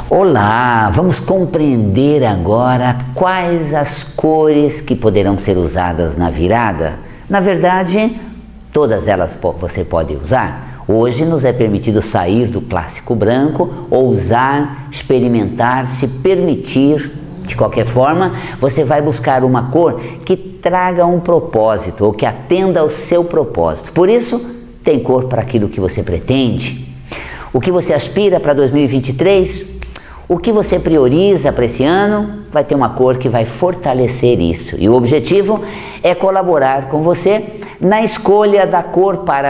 Olá, vamos compreender agora quais as cores que poderão ser usadas na virada. Na verdade, todas elas você pode usar. Hoje nos é permitido sair do clássico branco, ousar, experimentar, se permitir. De qualquer forma, você vai buscar uma cor que traga um propósito ou que atenda ao seu propósito. Por isso, tem cor para aquilo que você pretende. O que você aspira para 2023? O que você prioriza para esse ano? Vai ter uma cor que vai fortalecer isso. E o objetivo é colaborar com você na escolha da cor para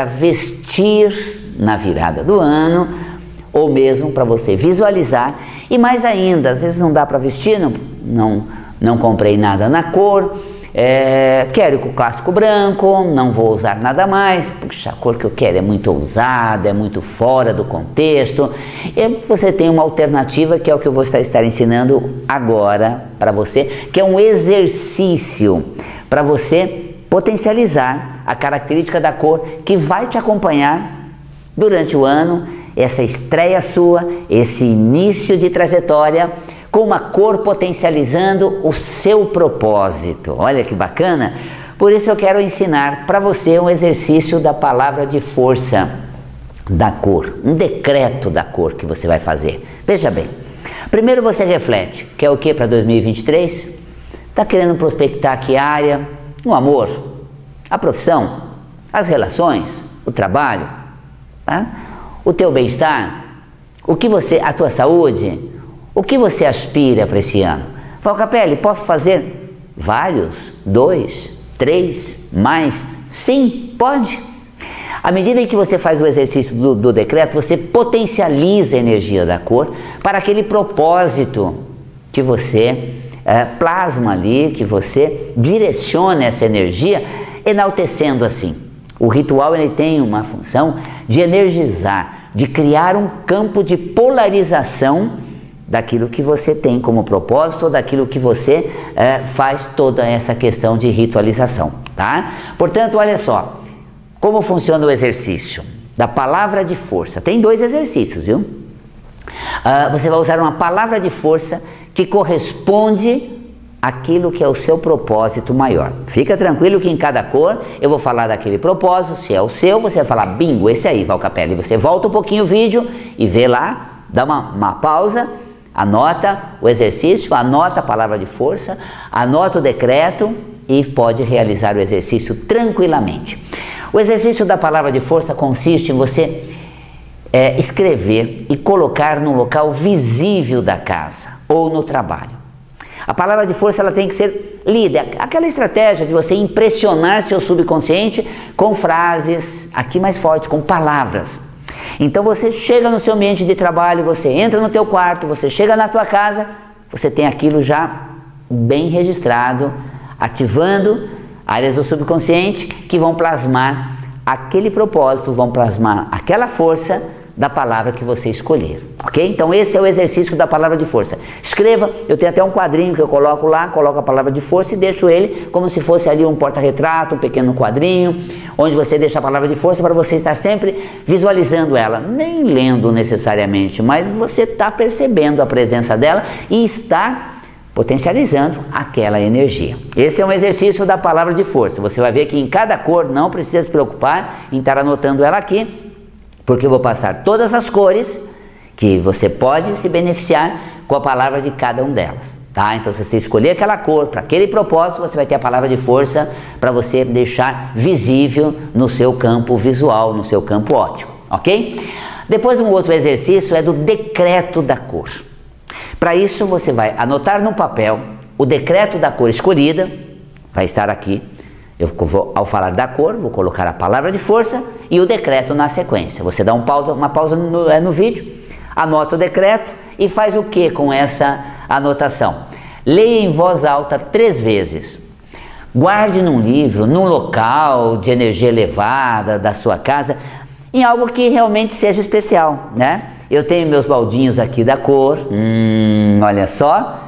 vestir na virada do ano, ou mesmo para você visualizar. E mais ainda, às vezes não dá para vestir, não comprei nada na cor, quero ir com o clássico branco, não vou usar nada mais, puxa, a cor que eu quero é muito ousada, é muito fora do contexto. E você tem uma alternativa que é o que eu vou estar ensinando agora para você, que é um exercício para você potencializar a característica da cor que vai te acompanhar durante o ano, essa estreia sua, esse início de trajetória, com uma cor potencializando o seu propósito. Olha que bacana! Por isso eu quero ensinar para você um exercício da palavra de força da cor, um decreto da cor que você vai fazer. Veja bem, primeiro você reflete, quer o que para 2023? Está querendo prospectar que área? O amor, a profissão, as relações, o trabalho, tá? O teu bem-estar, a tua saúde, o que você aspira para esse ano? Valcapelli, posso fazer vários? 2, 3, mais? Sim, pode. À medida em que você faz o exercício do decreto, você potencializa a energia da cor para aquele propósito que você plasma ali, que você direciona essa energia, enaltecendo assim. O ritual ele tem uma função de energizar, de criar um campo de polarização daquilo que você tem como propósito, ou daquilo que você faz toda essa questão de ritualização, tá? Portanto, olha só, como funciona o exercício da palavra de força. Tem 2 exercícios, viu? Você vai usar uma palavra de força que corresponde àquilo que é o seu propósito maior. Fica tranquilo que em cada cor eu vou falar daquele propósito. Se é o seu, você vai falar bingo, esse aí, Valcapelli. Você volta um pouquinho o vídeo e vê lá, dá uma pausa, anota o exercício, anota a palavra de força, anota o decreto e pode realizar o exercício tranquilamente. O exercício da palavra de força consiste em você escrever e colocar num local visível da casa ou no trabalho. A palavra de força ela tem que ser lida, aquela estratégia de você impressionar seu subconsciente com frases, aqui mais forte, com palavras. Então você chega no seu ambiente de trabalho, você entra no teu quarto, você chega na tua casa, você tem aquilo já bem registrado, ativando áreas do subconsciente que vão plasmar aquele propósito, vão plasmar aquela força da palavra que você escolher, ok? Então esse é o exercício da palavra de força. Escreva, eu tenho até um quadrinho que eu coloco lá, coloco a palavra de força e deixo ele como se fosse ali um porta-retrato, um pequeno quadrinho, onde você deixa a palavra de força para você estar sempre visualizando ela, nem lendo necessariamente, mas você está percebendo a presença dela e está potencializando aquela energia. Esse é um exercício da palavra de força. Você vai ver que em cada cor não precisa se preocupar em estar anotando ela aqui, porque eu vou passar todas as cores que você pode se beneficiar com a palavra de cada uma delas, tá? Então se você escolher aquela cor para aquele propósito, você vai ter a palavra de força para você deixar visível no seu campo visual, no seu campo óptico, ok? Depois um outro exercício é do decreto da cor. Para isso você vai anotar no papel o decreto da cor escolhida, vai estar aqui. Eu vou, ao falar da cor, vou colocar a palavra de força e o decreto na sequência. Você dá uma pausa no vídeo, anota o decreto e faz o que com essa anotação? Leia em voz alta 3 vezes. Guarde num livro, num local de energia elevada da sua casa, em algo que realmente seja especial, né? Eu tenho meus baldinhos aqui da cor, olha só,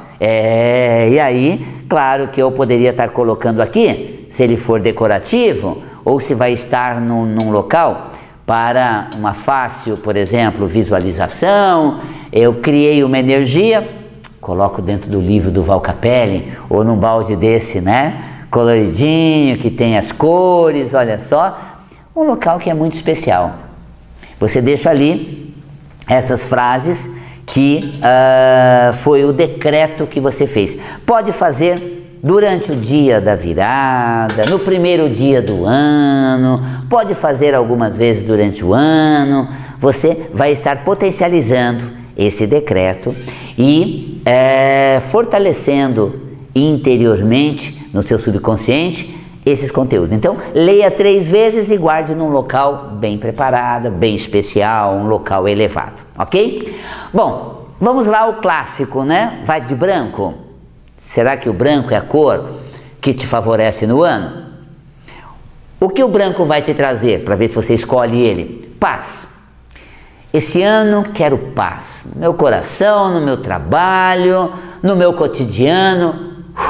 e aí, claro que eu poderia estar colocando aqui, se ele for decorativo, ou se vai estar num local para uma fácil, por exemplo, visualização. Eu criei uma energia, coloco dentro do livro do Val Capelli, ou num balde desse, né? Coloridinho, que tem as cores, olha só. Um local que é muito especial. Você deixa ali essas frases que foi o decreto que você fez. Pode fazer durante o dia da virada, no primeiro dia do ano, pode fazer algumas vezes durante o ano. Você vai estar potencializando esse decreto e fortalecendo interiormente no seu subconsciente esses conteúdos. Então, leia 3 vezes e guarde num local bem preparado, bem especial, um local elevado, ok? Bom, vamos lá ao clássico, né? Vai de branco. Será que o branco é a cor que te favorece no ano? O que o branco vai te trazer, para ver se você escolhe ele? Paz. Esse ano quero paz, no meu coração, no meu trabalho, no meu cotidiano.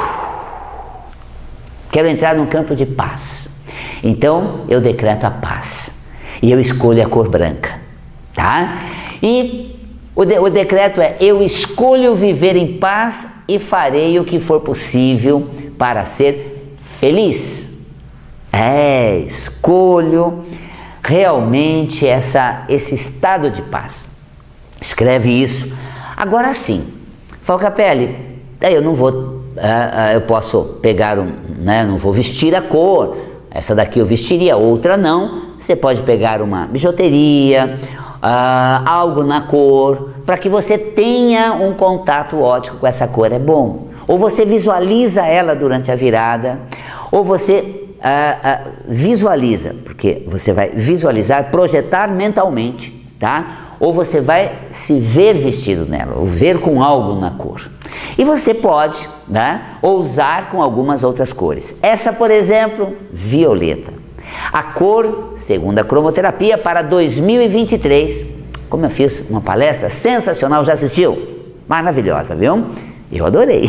Quero entrar num campo de paz. Então eu decreto a paz e eu escolho a cor branca, tá? E o decreto é: eu escolho viver em paz e farei o que for possível para ser feliz. Escolho realmente esse estado de paz. Escreve isso. Agora sim, Val Capelli, eu não vou, eu posso pegar não vou vestir a cor, essa daqui eu vestiria, outra não. Você pode pegar uma bijuteria, algo na cor, para que você tenha um contato ótico com essa cor, é bom. Ou você visualiza ela durante a virada, ou você visualiza, porque você vai visualizar, projetar mentalmente, tá? Ou você vai se ver vestido nela, ou ver com algo na cor. E você pode, né, ousar com algumas outras cores. Essa, por exemplo, violeta. A cor, segundo a cromoterapia, para 2023, como eu fiz uma palestra sensacional, já assistiu? Maravilhosa, viu? Eu adorei.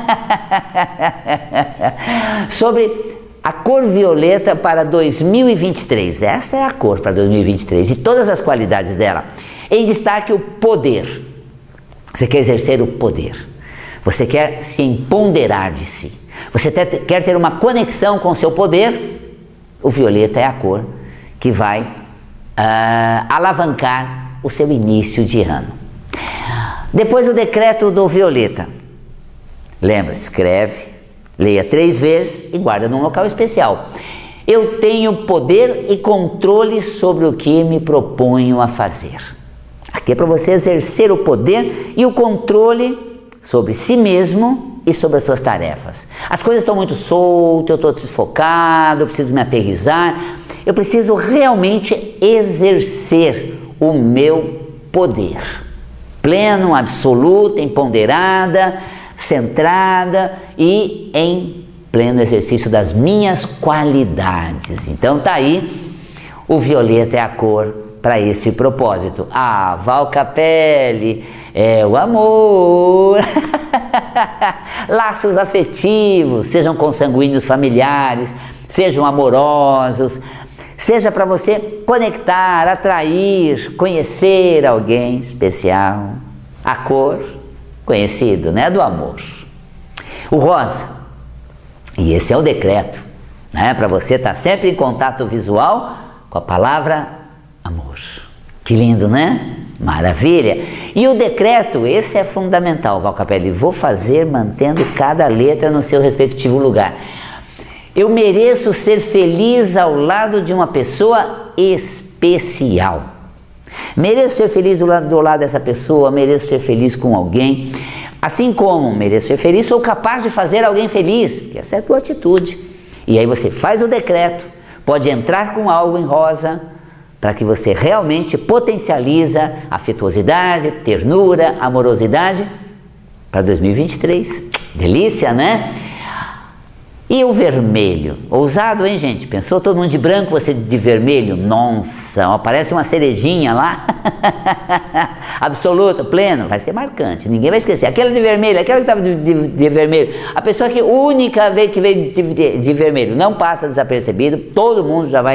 Sobre a cor violeta para 2023. Essa é a cor para 2023 e todas as qualidades dela. Em destaque, o poder. Você quer exercer o poder. Você quer se empoderar de si. Você quer ter uma conexão com o seu poder. O violeta é a cor que vai alavancar o seu início de ano. Depois o decreto do violeta. Lembra, escreve, leia 3 vezes e guarda num local especial. Eu tenho poder e controle sobre o que me proponho a fazer. Aqui é para você exercer o poder e o controle sobre si mesmo e sobre as suas tarefas. As coisas estão muito soltas, eu estou desfocado, eu preciso me aterrissar, eu preciso realmente exercer o meu poder. Pleno, absoluta, empoderada, centrada e em pleno exercício das minhas qualidades. Então tá aí, o violeta é a cor para esse propósito. Val Capelli, é o amor. Laços afetivos, sejam consanguíneos familiares, sejam amorosos, seja para você conectar, atrair, conhecer alguém especial. A cor, conhecido, né, do amor. O rosa, e esse é o decreto, né, para você estar sempre em contato visual com a palavra amor. Que lindo, né? Maravilha! E o decreto, esse é fundamental, Val Capelli. Vou fazer mantendo cada letra no seu respectivo lugar. Eu mereço ser feliz ao lado de uma pessoa especial. Mereço ser feliz do lado dessa pessoa, mereço ser feliz com alguém. Assim como mereço ser feliz, sou capaz de fazer alguém feliz, que essa é a tua atitude. E aí você faz o decreto, pode entrar com algo em rosa, para que você realmente potencializa afetuosidade, ternura, amorosidade para 2023. Delícia, né? E o vermelho? Ousado, hein, gente? Pensou todo mundo de branco, você de vermelho? Nossa, ó, parece uma cerejinha lá. Absoluta, pleno. Vai ser marcante, ninguém vai esquecer. Aquela de vermelho, aquela que estava de vermelho. A pessoa que única vez que veio de vermelho não passa desapercebido, todo mundo já vai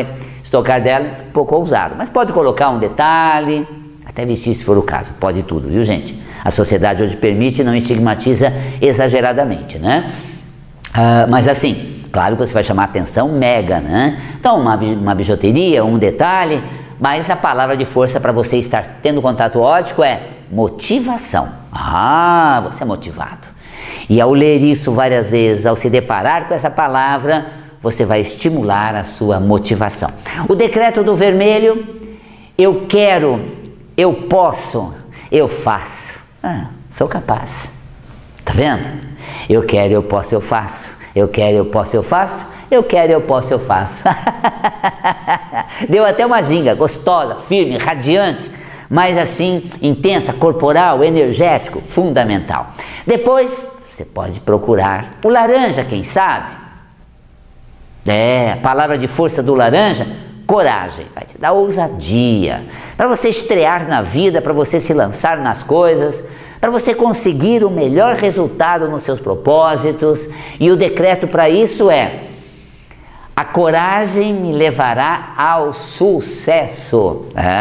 estocar dela, um pouco ousado. Mas pode colocar um detalhe, até vestir se for o caso, pode tudo, viu gente? A sociedade hoje permite e não estigmatiza exageradamente, né? Mas assim, claro que você vai chamar atenção mega, né? Então uma bijuteria, um detalhe, mas a palavra de força para você estar tendo contato óptico é motivação. Ah, você é motivado. E ao ler isso várias vezes, ao se deparar com essa palavra, você vai estimular a sua motivação. O decreto do vermelho: eu quero, eu posso, eu faço. Sou capaz. Tá vendo? Eu quero, eu posso, eu faço. Eu quero, eu posso, eu faço. Eu quero, eu posso, eu faço. Deu até uma ginga gostosa, firme, radiante, mas assim, intensa, corporal, energético, fundamental. Depois, você pode procurar o laranja, quem sabe? A palavra de força do laranja: coragem, vai te dar ousadia, para você estrear na vida, para você se lançar nas coisas, para você conseguir o melhor resultado nos seus propósitos. E o decreto para isso é: a coragem me levará ao sucesso.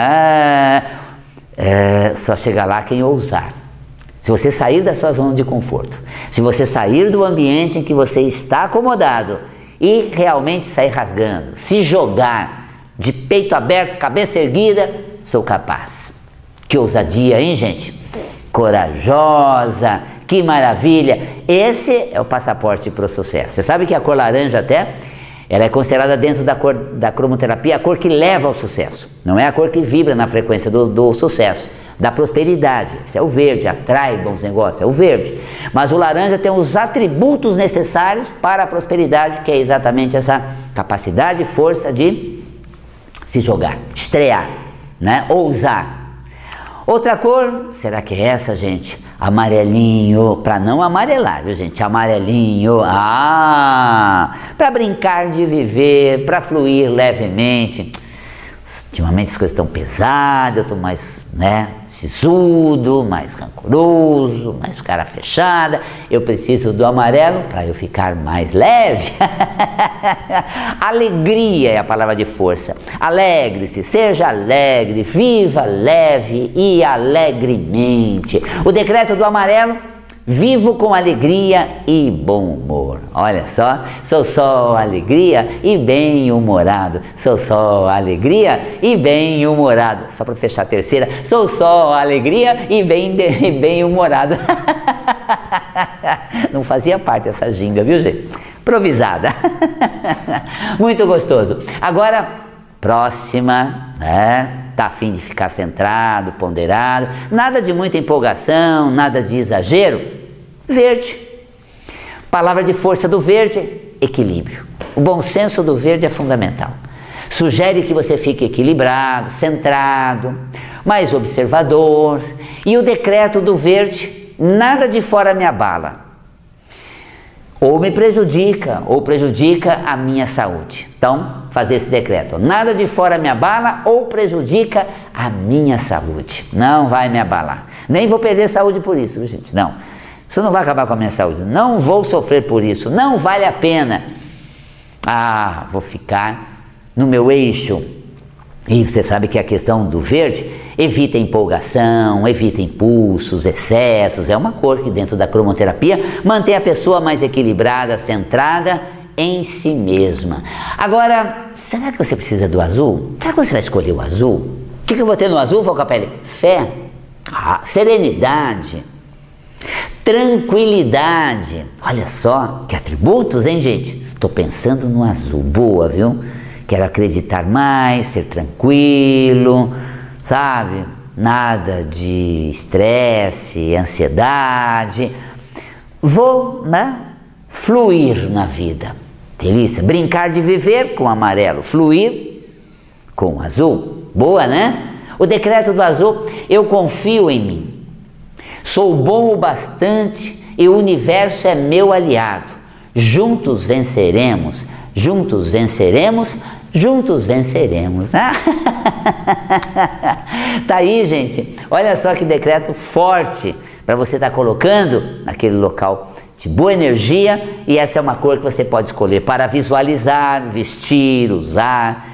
Só chega lá quem ousar. Se você sair da sua zona de conforto, se você sair do ambiente em que você está acomodado e realmente sair rasgando, se jogar de peito aberto, cabeça erguida, sou capaz. Que ousadia, hein, gente? Corajosa, que maravilha! Esse é o passaporte para o sucesso. Você sabe que a cor laranja até, ela é considerada dentro da cromoterapia a cor que leva ao sucesso. Não é a cor que vibra na frequência do sucesso, da prosperidade. Esse é o verde, atrai bons negócios, é o verde. Mas o laranja tem os atributos necessários para a prosperidade, que é exatamente essa capacidade e força de se jogar, estrear, né? Ousar. Outra cor, será que é essa, gente? Amarelinho, para não amarelar, viu, gente? Amarelinho, para brincar de viver, para fluir levemente. Ultimamente as coisas estão pesadas, eu estou mais, sisudo, mais rancoroso, mais cara fechada. Eu preciso do amarelo para eu ficar mais leve. Alegria é a palavra de força. Alegre-se, seja alegre, viva leve e alegremente. O decreto do amarelo: vivo com alegria e bom humor. Olha só, sou só alegria e bem-humorado. Sou só alegria e bem-humorado. Só para fechar a terceira: sou só alegria e bem-humorado. Não fazia parte dessa ginga, viu, gente? Improvisada. Muito gostoso. Agora, próxima, tá a fim de ficar centrado, ponderado, nada de muita empolgação, nada de exagero. Verde. Palavra de força do verde: equilíbrio. O bom senso do verde é fundamental. Sugere que você fique equilibrado, centrado, mais observador. E o decreto do verde: nada de fora me abala, ou me prejudica, ou prejudica a minha saúde. Então, fazer esse decreto: nada de fora me abala ou prejudica a minha saúde. Não vai me abalar. Nem vou perder saúde por isso, viu, gente? Não. Isso não vai acabar com a minha saúde. Não vou sofrer por isso. Não vale a pena. Vou ficar no meu eixo. E você sabe que a questão do verde evita empolgação, evita impulsos, excessos. É uma cor que dentro da cromoterapia mantém a pessoa mais equilibrada, centrada em si mesma. Agora, será que você precisa do azul? Será que você vai escolher o azul? O que eu vou ter no azul, Valcapelli? Fé, serenidade, tranquilidade. Olha só que atributos, hein, gente? Tô pensando no azul. Boa, viu? Quero acreditar mais, ser tranquilo, sabe? Nada de estresse, ansiedade. Vou, fluir na vida. Delícia. Brincar de viver com o amarelo. Fluir com o azul. Boa, né? O decreto do azul: eu confio em mim. Sou bom o bastante e o universo é meu aliado. Juntos venceremos, juntos venceremos, juntos venceremos. Tá aí, gente. Olha só que decreto forte para você estar colocando naquele local de boa energia. E essa é uma cor que você pode escolher para visualizar, vestir, usar,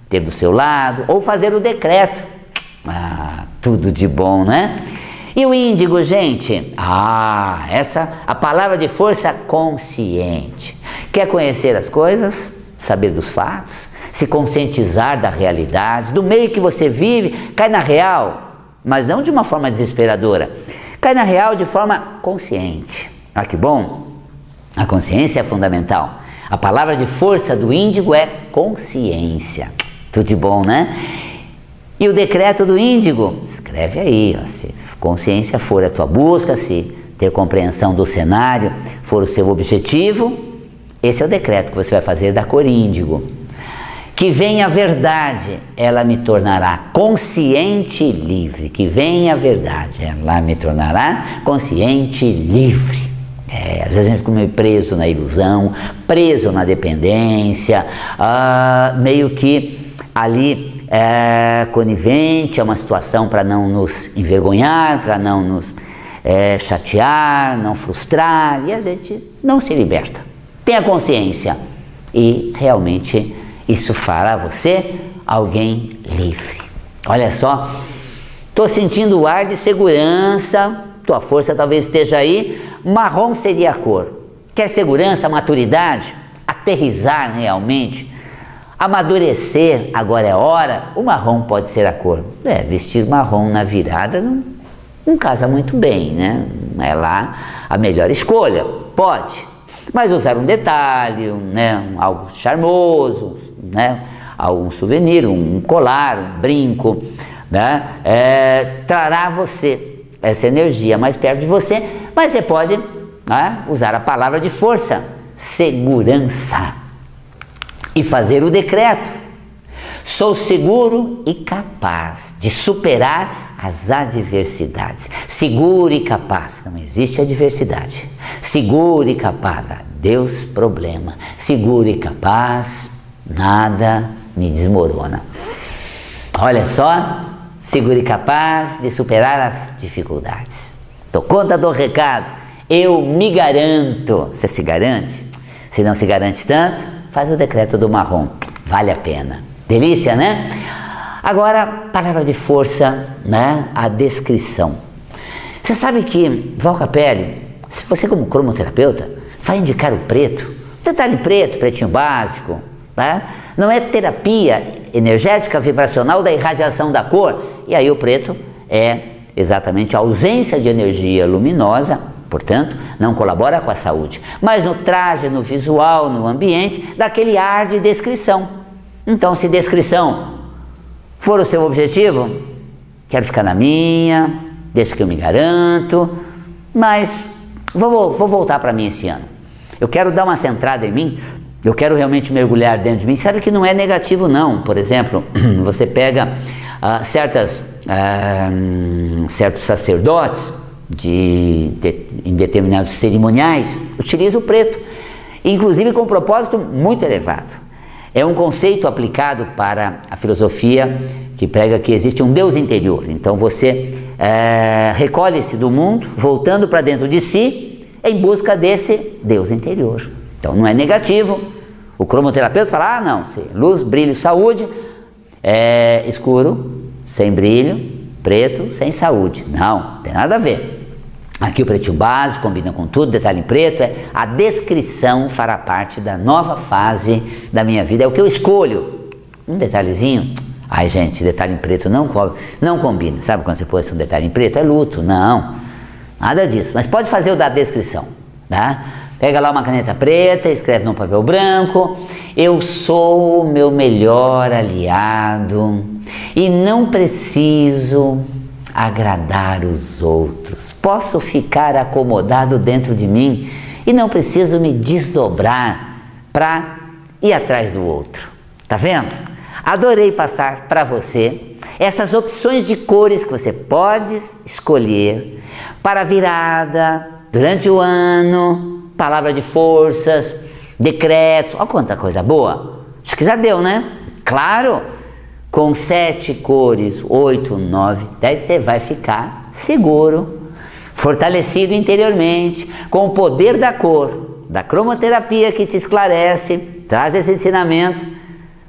ter do seu lado, ou fazer o decreto. Ah, tudo de bom, né? E o índigo, gente? A palavra de força consciente. Quer conhecer as coisas, saber dos fatos, se conscientizar da realidade, do meio que você vive, cai na real, mas não de uma forma desesperadora. Cai na real de forma consciente. Ah, que bom! A consciência é fundamental. A palavra de força do índigo é consciência. Tudo de bom, né? E o decreto do índigo? Escreve aí, ó, se consciência for a tua busca, se ter compreensão do cenário for o seu objetivo, esse é o decreto que você vai fazer da cor índigo. Que venha a verdade, ela me tornará consciente e livre. Que venha a verdade, ela me tornará consciente e livre. Às vezes a gente fica meio preso na ilusão, preso na dependência, meio que ali conivente a uma situação para não nos envergonhar, para não nos chatear, não frustrar, e a gente não se liberta. Tenha consciência e realmente isso fará você alguém livre. Olha só, estou sentindo o ar de segurança, tua força talvez esteja aí. Marrom seria a cor. Quer segurança, maturidade, aterrissar realmente, amadurecer, agora é hora, o marrom pode ser a cor. Vestir marrom na virada não casa muito bem, né? Não é lá a melhor escolha, pode. Mas usar um detalhe, algo charmoso, algum souvenir, um colar, um brinco, trará você essa energia mais perto de você, mas você pode usar a palavra de força, segurança, e fazer o decreto. Sou seguro e capaz de superar as adversidades. Seguro e capaz, não existe adversidade. Seguro e capaz, Deus problema. Seguro e capaz, nada me desmorona. Olha só, seguro e capaz de superar as dificuldades. Dou conta do recado, eu me garanto. Você se garante? Se não se garante tanto, faz o decreto do marrom, vale a pena. Delícia, né? Agora, palavra de força, a descrição. Você sabe que, Val Capelli, se você como cromoterapeuta, vai indicar o preto, detalhe preto, pretinho básico, não é terapia energética vibracional da irradiação da cor, e aí o preto é exatamente a ausência de energia luminosa, portanto, não colabora com a saúde, mas no traje, no visual, no ambiente, daquele ar de descrição. Então, se descrição for o seu objetivo, quero ficar na minha, deixa que eu me garanto, mas vou voltar para mim esse ano. Eu quero dar uma centrada em mim, eu quero realmente mergulhar dentro de mim. Sabe que não é negativo não. Por exemplo, você pega certos sacerdotes em determinados cerimoniais, utiliza o preto, inclusive com um propósito muito elevado. É um conceito aplicado para a filosofia que prega que existe um Deus interior. Então você recolhe-se do mundo, voltando para dentro de si, em busca desse Deus interior. Então não é negativo. O cromoterapeuta fala, não, luz, brilho, saúde, escuro, sem brilho, preto, sem saúde. Não, tem nada a ver. Aqui o pretinho básico combina com tudo, detalhe em preto, a descrição fará parte da nova fase da minha vida, é o que eu escolho. Um detalhezinho, ai gente, detalhe em preto não combina, sabe quando você põe um detalhe em preto? É luto, não, nada disso, mas pode fazer o da descrição, Pega lá uma caneta preta, escreve num papel branco, eu sou o meu melhor aliado e não preciso agradar os outros. Posso ficar acomodado dentro de mim e não preciso me desdobrar para ir atrás do outro. Tá vendo? Adorei passar para você essas opções de cores que você pode escolher para a virada, durante o ano, palavra de forças, decretos. Olha quanta coisa boa. Acho que já deu, né? Claro! Com 7 cores, 8, 9, 10, você vai ficar seguro, fortalecido interiormente, com o poder da cor, da cromoterapia que te esclarece, traz esse ensinamento.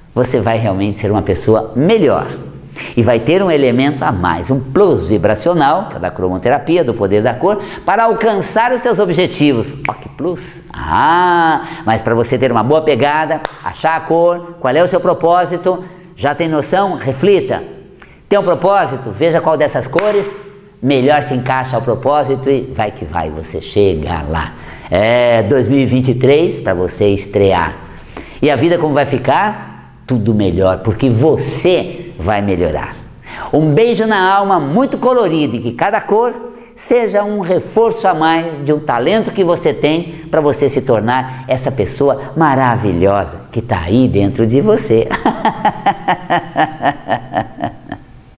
você vai realmente ser uma pessoa melhor. E vai ter um elemento a mais, um plus vibracional, que é da cromoterapia, do poder da cor, para alcançar os seus objetivos. Ó, que plus! Mas para você ter uma boa pegada, achar a cor, qual é o seu propósito, já tem noção? Reflita. Tem um propósito? Veja qual dessas cores melhor se encaixa ao propósito e vai que vai, você chega lá. É 2023 para você estrear. E a vida como vai ficar? Tudo melhor, porque você vai melhorar. Um beijo na alma muito colorido e que cada cor seja um reforço a mais de um talento que você tem para você se tornar essa pessoa maravilhosa que está aí dentro de você.